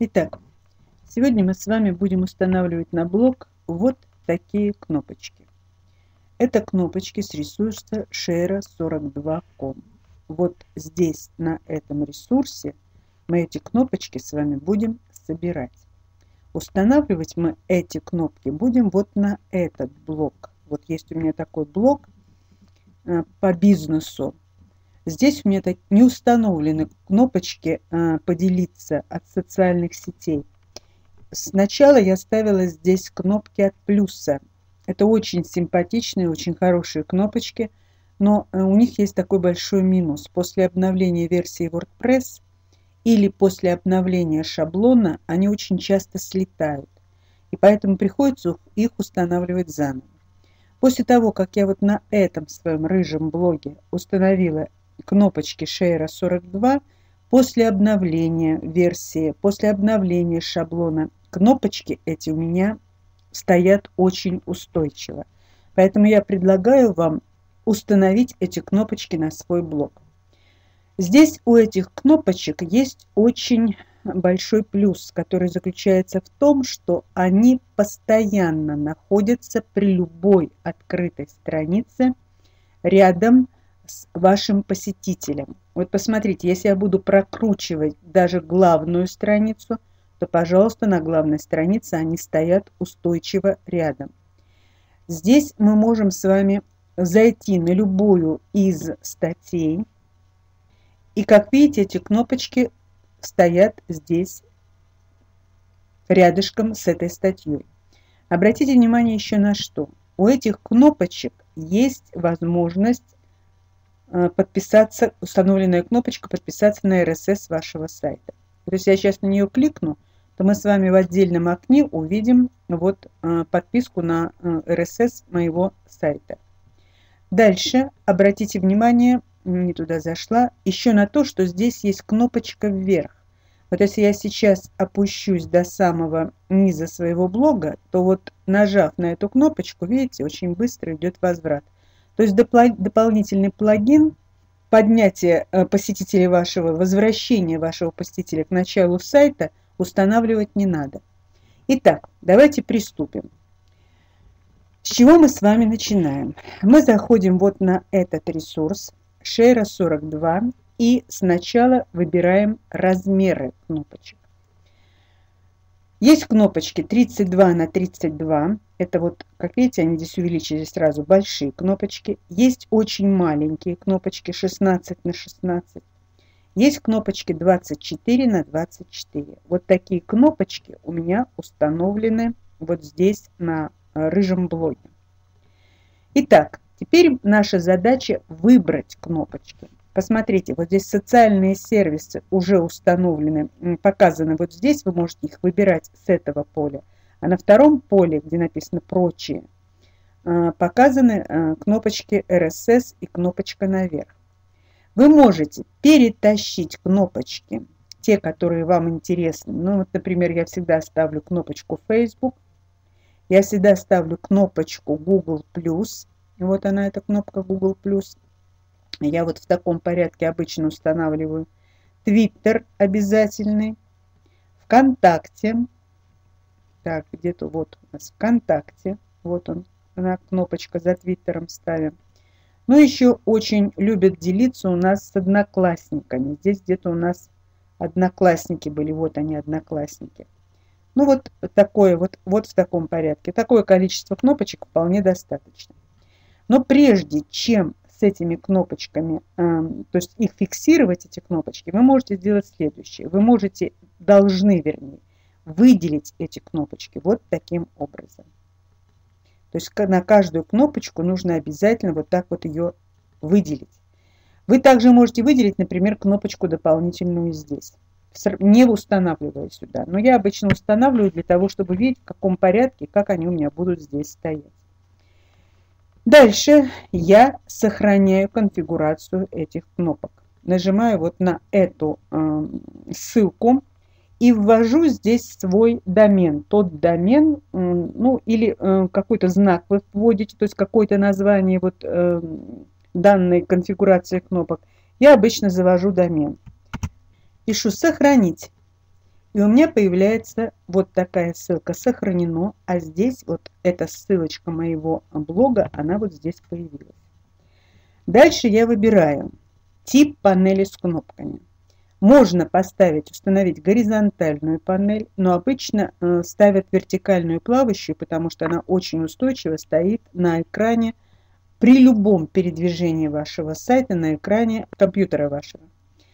Итак, сегодня мы с вами будем устанавливать на блок вот такие кнопочки. Это кнопочки с ресурса Share42.com. Вот здесь, на этом ресурсе, мы эти кнопочки с вами будем собирать. Устанавливать мы эти кнопки будем вот на этот блок. Вот есть у меня такой блок по бизнесу. Здесь у меня не установлены кнопочки «Поделиться» от социальных сетей. Сначала я ставила здесь кнопки от плюса. Это очень симпатичные, очень хорошие кнопочки, но у них есть такой большой минус. После обновления версии WordPress или после обновления шаблона они очень часто слетают. И поэтому приходится их устанавливать заново. После того, как я вот на этом своем рыжем блоге установила кнопочки Share42, после обновления версии, после обновления шаблона, кнопочки эти у меня стоят очень устойчиво. Поэтому я предлагаю вам установить эти кнопочки на свой блок. Здесь у этих кнопочек есть очень большой плюс, который заключается в том, что они постоянно находятся при любой открытой странице рядом с вашим посетителем. Вот посмотрите, если я буду прокручивать даже главную страницу, то, пожалуйста, на главной странице они стоят устойчиво рядом. Здесь мы можем с вами зайти на любую из статей. И, как видите, эти кнопочки стоят здесь рядышком с этой статьей. Обратите внимание еще на что. У этих кнопочек есть возможность подписаться, установленная кнопочка «Подписаться на RSS вашего сайта». То есть я сейчас на нее кликну, то мы с вами в отдельном окне увидим вот подписку на RSS моего сайта. Дальше обратите внимание, не туда зашла, еще на то, что здесь есть кнопочка вверх. Вот если я сейчас опущусь до самого низа своего блога, то вот нажав на эту кнопочку, видите, очень быстро идет возврат. То есть дополнительный плагин поднятия посетителей вашего, возвращения вашего посетителя к началу сайта устанавливать не надо. Итак, давайте приступим. С чего мы с вами начинаем? Мы заходим вот на этот ресурс Share42 и сначала выбираем размеры кнопочек. Есть кнопочки 32 на 32. Это вот, как видите, они здесь увеличились сразу, большие кнопочки. Есть очень маленькие кнопочки 16 на 16. Есть кнопочки 24 на 24. Вот такие кнопочки у меня установлены вот здесь на рыжем блоге. Итак, теперь наша задача выбрать кнопочки. Посмотрите, вот здесь социальные сервисы уже установлены, показаны вот здесь, вы можете их выбирать с этого поля. А на втором поле, где написано «Прочие», показаны кнопочки RSS и кнопочка наверх. Вы можете перетащить кнопочки, те, которые вам интересны. Ну, вот, например, я всегда ставлю кнопочку Facebook, я всегда ставлю кнопочку Google+. Вот она, эта кнопка Google+. Я вот в таком порядке обычно устанавливаю. Twitter обязательный. ВКонтакте. Так, где-то вот у нас ВКонтакте. Вот он, она, кнопочка за Твиттером ставим. Ну, еще очень любят делиться у нас с одноклассниками. Здесь где-то у нас одноклассники были. Вот они, одноклассники. Ну, вот такое, вот в таком порядке. Такое количество кнопочек вполне достаточно. Но прежде чем с этими кнопочками, то есть их фиксировать, эти кнопочки, вы можете сделать следующее. Вы должны, вернее, выделить эти кнопочки вот таким образом. То есть на каждую кнопочку нужно обязательно вот так вот ее выделить. Вы также можете выделить, например, кнопочку дополнительную здесь, не устанавливая сюда. Но я обычно устанавливаю для того, чтобы видеть, в каком порядке, как они у меня будут здесь стоять. Дальше я сохраняю конфигурацию этих кнопок. Нажимаю вот на эту ссылку и ввожу здесь свой домен. Тот домен, ну или какой-то знак вы вводите, то есть какое-то название вот данной конфигурации кнопок. Я обычно завожу домен. Пишу «Сохранить». И у меня появляется вот такая ссылка «Сохранено», а здесь вот эта ссылочка моего блога, она вот здесь появилась. Дальше я выбираю тип панели с кнопками. Можно поставить, установить горизонтальную панель, но обычно ставят вертикальную плавающую, потому что она очень устойчиво стоит на экране при любом передвижении вашего сайта, на экране компьютера вашего.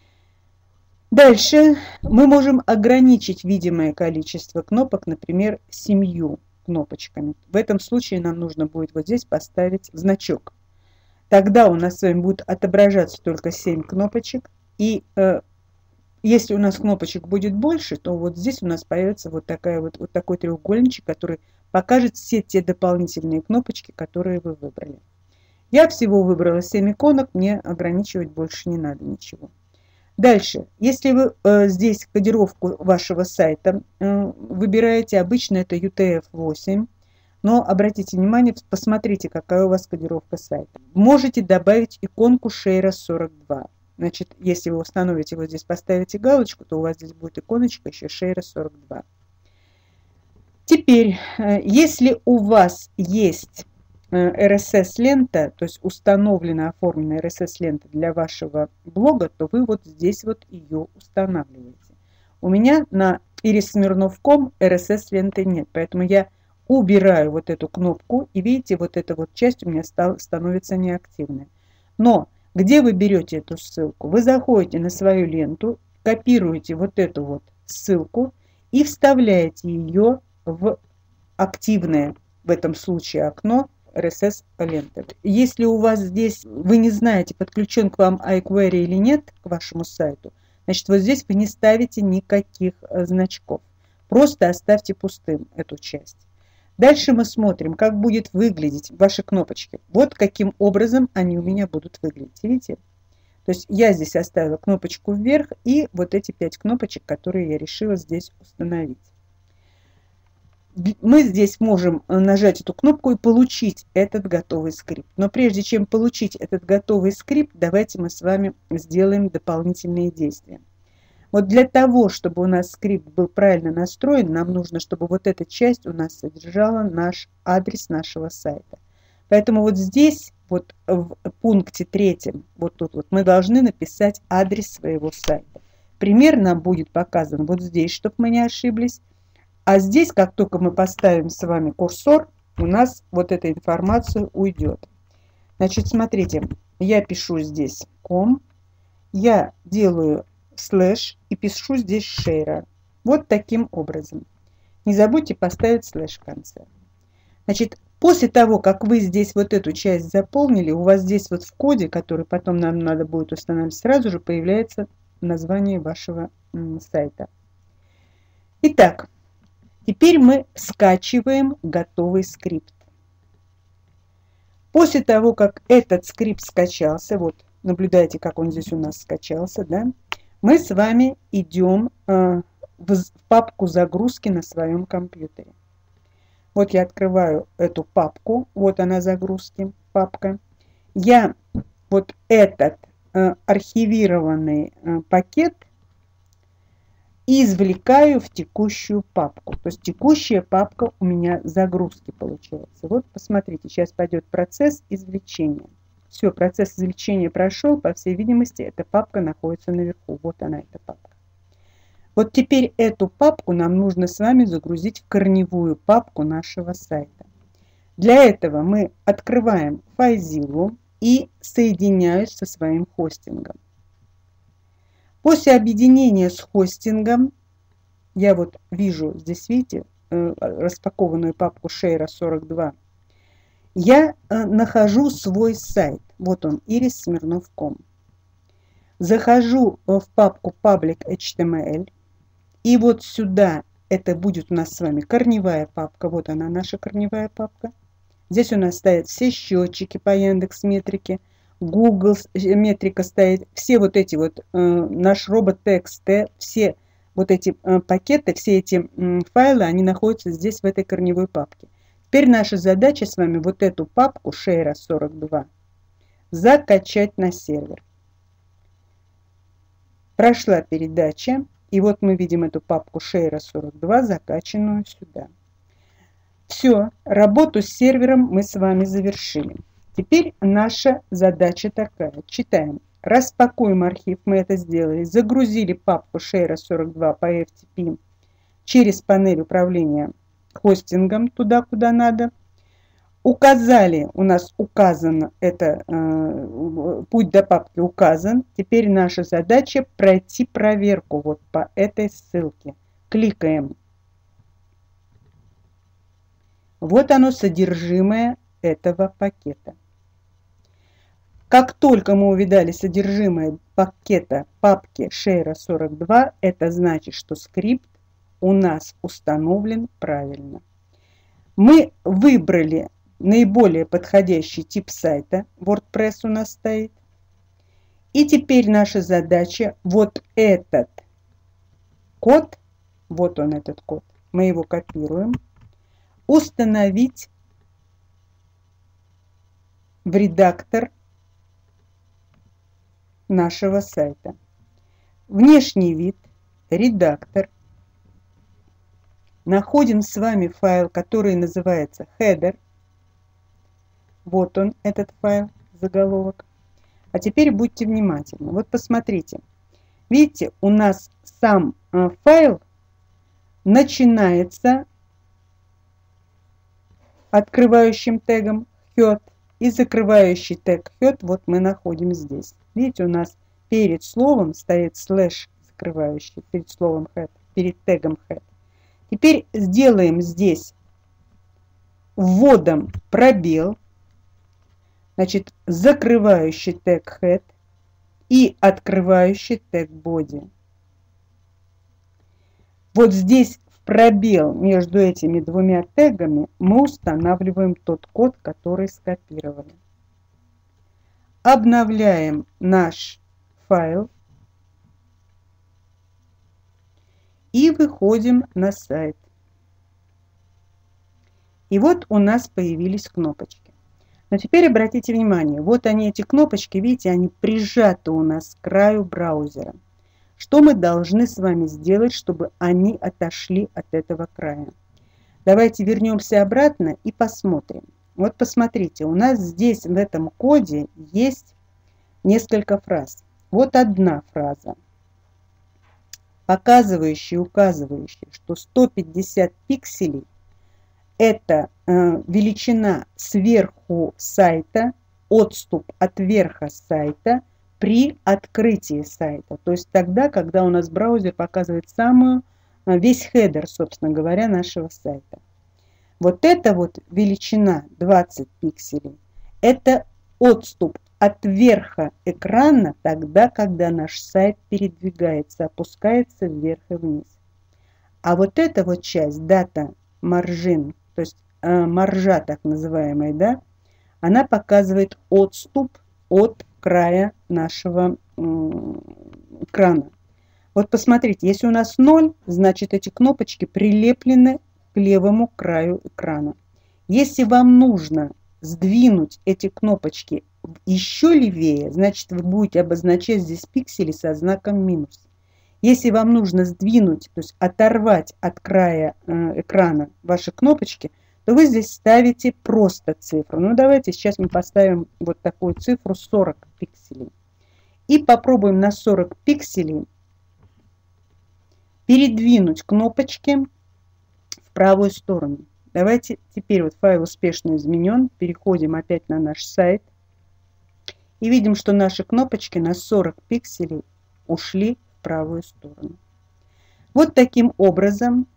Дальше мы можем ограничить видимое количество кнопок, например, 7 кнопочками. В этом случае нам нужно будет вот здесь поставить значок. Тогда у нас с вами будет отображаться только 7 кнопочек. И если у нас кнопочек будет больше, то вот здесь у нас появится вот такой треугольничек, который покажет все те дополнительные кнопочки, которые вы выбрали. Я всего выбрала 7 иконок, мне ограничивать больше не надо ничего. Дальше, если вы здесь кодировку вашего сайта выбираете, обычно это UTF-8, но обратите внимание, посмотрите, какая у вас кодировка сайта. Можете добавить иконку Share 42. Значит, если вы установите вот здесь, поставите галочку, то у вас здесь будет иконочка еще Share 42. Теперь, если у вас есть RSS-лента, то есть установлена, оформленная RSS-лента для вашего блога, то вы вот здесь вот ее устанавливаете. У меня на iris.smirnov.com RSS-ленты нет, поэтому я убираю вот эту кнопку, и видите, вот эта вот часть у меня становится неактивной. Но где вы берете эту ссылку? Вы заходите на свою ленту, копируете вот эту вот ссылку и вставляете ее в активное, в этом случае, окно RSS-ленты. Если у вас здесь, вы не знаете, подключен к вам iQuery или нет, к вашему сайту, значит, вот здесь вы не ставите никаких значков. Просто оставьте пустым эту часть. Дальше мы смотрим, как будет выглядеть ваши кнопочки. Вот каким образом они у меня будут выглядеть. Видите? То есть я здесь оставила кнопочку вверх и вот эти 5 кнопочек, которые я решила здесь установить. Мы здесь можем нажать эту кнопку и получить этот готовый скрипт. Но прежде чем получить этот готовый скрипт, давайте мы с вами сделаем дополнительные действия. Вот для того, чтобы у нас скрипт был правильно настроен, нам нужно, чтобы вот эта часть у нас содержала наш адрес нашего сайта. Поэтому вот здесь, вот в пункте 3, вот тут вот, мы должны написать адрес своего сайта. Пример нам будет показан вот здесь, чтобы мы не ошиблись. А здесь, как только мы поставим с вами курсор, у нас вот эта информация уйдет. Значит, смотрите, я пишу здесь com, я делаю слэш и пишу здесь share. Вот таким образом. Не забудьте поставить слэш в конце. Значит, после того, как вы здесь вот эту часть заполнили, у вас здесь вот в коде, который потом нам надо будет устанавливать, сразу же появляется название вашего сайта. Итак, теперь мы скачиваем готовый скрипт. После того, как этот скрипт скачался, вот наблюдайте, как он здесь у нас скачался, да, мы с вами идем в папку загрузки на своем компьютере. Вот я открываю эту папку, вот она загрузки, папка. Я вот этот архивированный пакет извлекаю в текущую папку. То есть текущая папка у меня загрузки получается. Вот посмотрите, сейчас пойдет процесс извлечения. Все, процесс извлечения прошел, по всей видимости, эта папка находится наверху. Вот она, эта папка. Вот теперь эту папку нам нужно с вами загрузить в корневую папку нашего сайта. Для этого мы открываем FileZilla и соединяюсь со своим хостингом. После объединения с хостингом, я вот вижу, здесь видите, распакованную папку Share 42, я нахожу свой сайт. Вот он, iris.smirnov.com. Захожу в папку public.html. И вот сюда, это будет у нас с вами корневая папка. Вот она, наша корневая папка. Здесь у нас стоят все счетчики по Яндекс.Метрике. Google метрика стоит. Все вот эти вот, наш робот.txt, все вот эти пакеты, все эти файлы, они находятся здесь, в этой корневой папке. Теперь наша задача с вами вот эту папку Share 42 закачать на сервер. Прошла передача. И вот мы видим эту папку Share 42, закачанную сюда. Все, работу с сервером мы с вами завершили. Теперь наша задача такая. Читаем. Распакуем архив, мы это сделали. Загрузили папку Share 42 по FTP через панель управления хостингом туда, куда надо. Указали, у нас указано, это путь до папки указан. Теперь наша задача пройти проверку вот по этой ссылке. Кликаем. Вот оно, содержимое этого пакета. Как только мы увидали содержимое пакета папки Share 42, это значит, что скрипт у нас установлен правильно. Мы выбрали наиболее подходящий тип сайта. WordPress у нас стоит. И теперь наша задача вот этот код, вот он этот код, мы его копируем, установить в редактор нашего сайта. Внешний вид, редактор. Находим с вами файл, который называется header. Вот он, этот файл, заголовок. А теперь будьте внимательны. Вот посмотрите. Видите, у нас сам файл начинается открывающим тегом head и закрывающий тег head вот мы находим здесь. Видите, у нас перед словом стоит слэш закрывающий, перед словом head, перед тегом head. Теперь сделаем здесь вводом пробел, значит, закрывающий тег head и открывающий тег body. Вот здесь в пробел между этими двумя тегами мы устанавливаем тот код, который скопировали. Обновляем наш файл и выходим на сайт. И вот у нас появились кнопочки. Но теперь обратите внимание, вот они, эти кнопочки, видите, они прижаты у нас к краю браузера. Что мы должны с вами сделать, чтобы они отошли от этого края? Давайте вернемся обратно и посмотрим. Вот посмотрите, у нас здесь в этом коде есть несколько фраз. Вот одна фраза, показывающая, указывающая, что 150 пикселей – это величина сверху сайта, отступ от верха сайта при открытии сайта. То есть тогда, когда у нас браузер показывает весь хедер, собственно говоря, нашего сайта. Вот эта вот величина 20 пикселей – это отступ от верха экрана тогда, когда наш сайт передвигается, опускается вверх и вниз. А вот эта вот часть, дата маржин, то есть маржа так называемая, да, она показывает отступ от края нашего экрана. Вот посмотрите, если у нас 0, значит эти кнопочки прилеплены к левому краю экрана. Если вам нужно сдвинуть эти кнопочки еще левее, значит вы будете обозначать здесь пиксели со знаком минус. Если вам нужно сдвинуть, то есть оторвать от края экрана ваши кнопочки, то вы здесь ставите просто цифру. Ну давайте сейчас мы поставим вот такую цифру 40 пикселей. И попробуем на 40 пикселей передвинуть кнопочки в правую сторону. Давайте теперь вот файл успешно изменен. Переходим опять на наш сайт. И видим, что наши кнопочки на 40 пикселей ушли в правую сторону. Вот таким образом.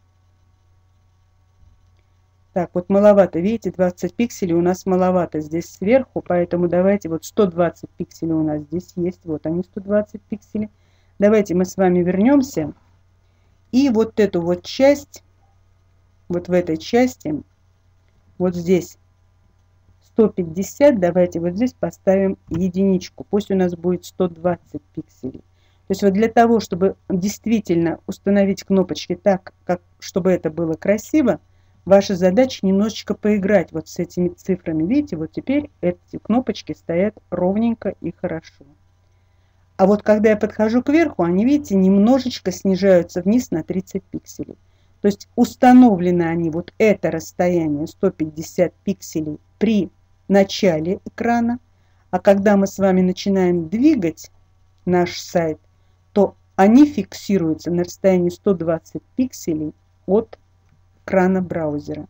Так, вот маловато, видите, 20 пикселей у нас маловато здесь сверху, поэтому давайте вот 120 пикселей у нас здесь есть, вот они 120 пикселей. Давайте мы с вами вернемся и вот эту вот часть, вот в этой части, вот здесь 150, давайте вот здесь поставим единичку, пусть у нас будет 120 пикселей. То есть вот для того, чтобы действительно установить кнопочки так, чтобы это было красиво, ваша задача немножечко поиграть вот с этими цифрами. Видите, вот теперь эти кнопочки стоят ровненько и хорошо. А вот когда я подхожу кверху, они, видите, немножечко снижаются вниз на 30 пикселей. То есть установлены они, вот это расстояние 150 пикселей при начале экрана, а когда мы с вами начинаем двигать наш сайт, то они фиксируются на расстоянии 120 пикселей от экрана браузера.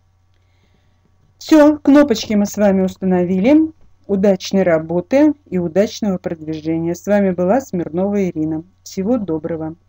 Все, кнопочки мы с вами установили. Удачной работы и удачного продвижения. С вами была Смирнова Ирина. Всего доброго.